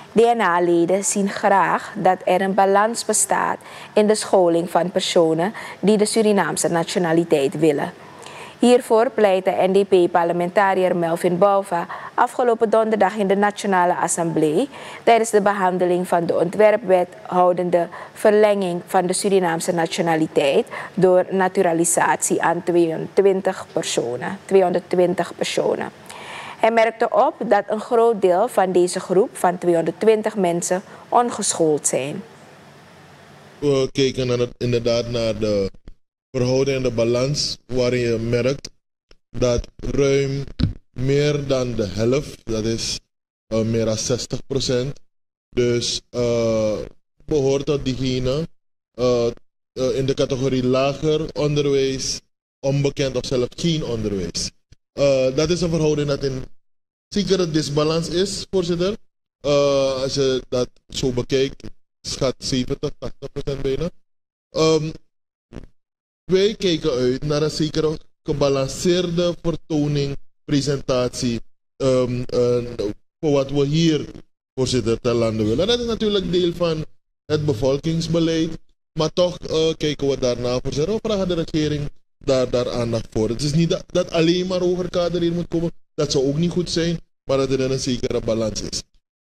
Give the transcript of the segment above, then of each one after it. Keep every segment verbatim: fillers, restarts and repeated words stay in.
D N A-leden zien graag dat er een balans bestaat in de scholing van personen die de Surinaamse nationaliteit willen. Hiervoor pleitte N D P-parlementariër Melvin Bouva afgelopen donderdag in de Nationale Assemblée tijdens de behandeling van de ontwerpwet houdende verlenging van de Surinaamse nationaliteit door naturalisatie aan tweehonderdtwintig personen. tweehonderdtwintig personen. Hij merkte op dat een groot deel van deze groep van tweehonderdtwintig mensen ongeschoold zijn. We keken naar het, inderdaad naar de verhouding en de balans waarin je merkt dat ruim meer dan de helft, dat is uh, meer dan zestig procent, dus uh, behoort tot diegene uh, uh, in de categorie lager onderwijs, onbekend of zelfs geen onderwijs. Uh, dat is een verhouding dat in zekere disbalans is, voorzitter. Uh, als je dat zo bekijkt, schat zeventig, tachtig procent bijna. Um, wij kijken uit naar een zekere gebalanceerde vertoning, presentatie, um, uh, voor wat we hier, voorzitter, ter lande willen. En dat is natuurlijk deel van het bevolkingsbeleid, maar toch uh, kijken we daarna, voorzitter. We vragen de regering daar, daar aandacht voor. Het is niet dat, dat alleen maar hoger kader hier moet komen, dat zou ook niet goed zijn, maar dat er een zekere balans is.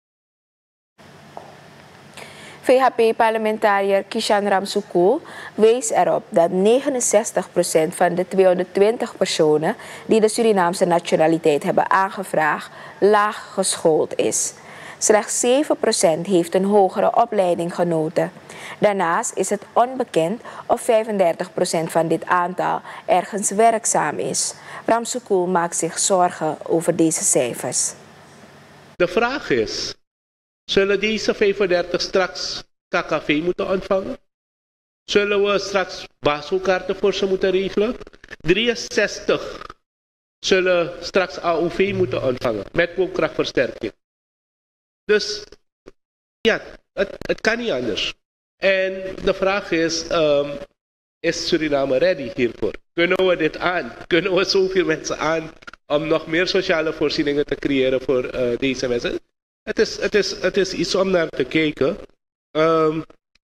V H P-parlementariër Kishan Ramsoukool wees erop dat negenenzestig procent van de tweehonderdtwintig personen die de Surinaamse nationaliteit hebben aangevraagd laag geschoold is. Slechts zeven procent heeft een hogere opleiding genoten. Daarnaast is het onbekend of vijfendertig procent van dit aantal ergens werkzaam is. Ramsoukool maakt zich zorgen over deze cijfers. De vraag is, zullen deze vijfendertig straks K K V moeten ontvangen? Zullen we straks BASO-kaarten voor ze moeten regelen? drieënzestig zullen straks A O V moeten ontvangen met koopkrachtversterking. Dus ja, het, het kan niet anders. En de vraag is, um, is Suriname ready hiervoor? Kunnen we dit aan? Kunnen we zoveel mensen aan om nog meer sociale voorzieningen te creëren voor uh, deze mensen? Het is, het, is, het is iets om naar te kijken. Um,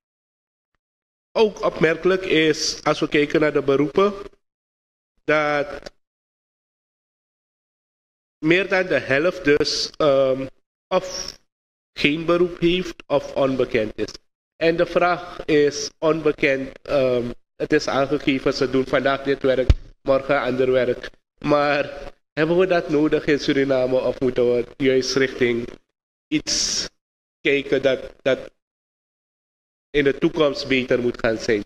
ook opmerkelijk is, als we kijken naar de beroepen, dat meer dan de helft dus um, of geen beroep heeft of onbekend is. En de vraag is onbekend. Um, het is aangegeven, ze doen vandaag dit werk, morgen ander werk. Maar hebben we dat nodig in Suriname of moeten we juist richting iets kijken dat, dat in de toekomst beter moet gaan zijn?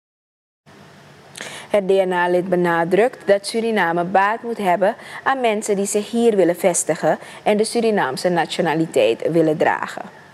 Het D N A-lid benadrukt dat Suriname baat moet hebben aan mensen die zich hier willen vestigen en de Surinaamse nationaliteit willen dragen.